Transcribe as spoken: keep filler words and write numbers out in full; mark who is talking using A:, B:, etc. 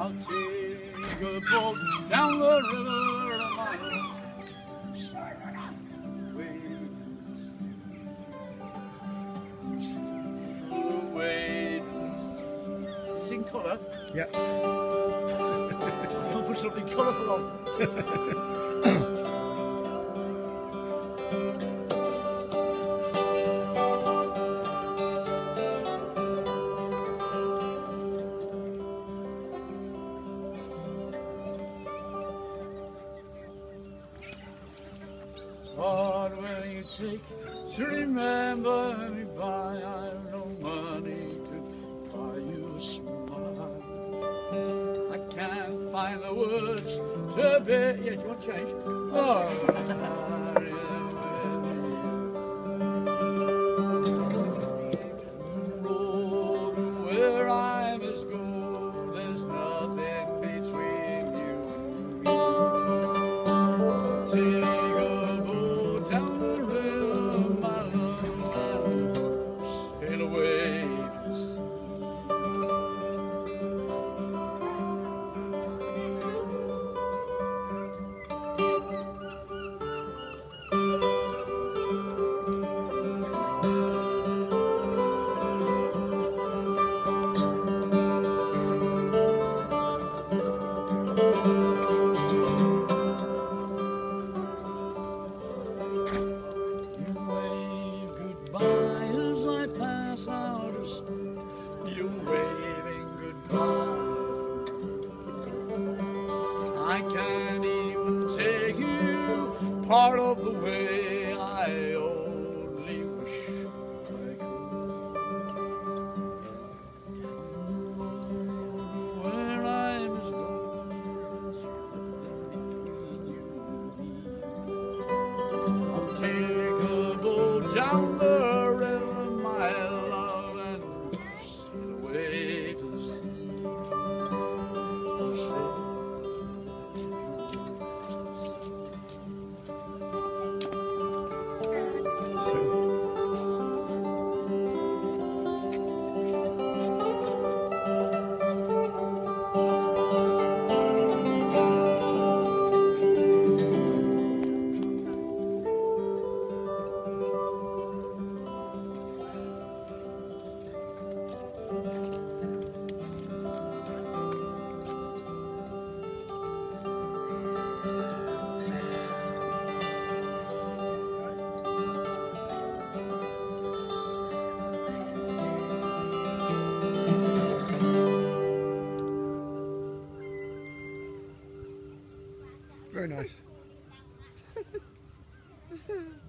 A: I'll take a boat down the river a mile. Sing colour?
B: Yeah.
A: I'll put something colourful on. What will you take to remember me by? I've no money to buy you a smile. I can't find the words to be. Yeah, do you want change? Oh, road where I must go. There's nothing between you and me. Take down the river, my love, and sail away to sea. You're waving goodbye. I can't even take you part of the way. I only wish I could. Where I must go, there's nothing between you and me. I'll take a boat down the river, my love, and sail away to the sea.
B: Very nice.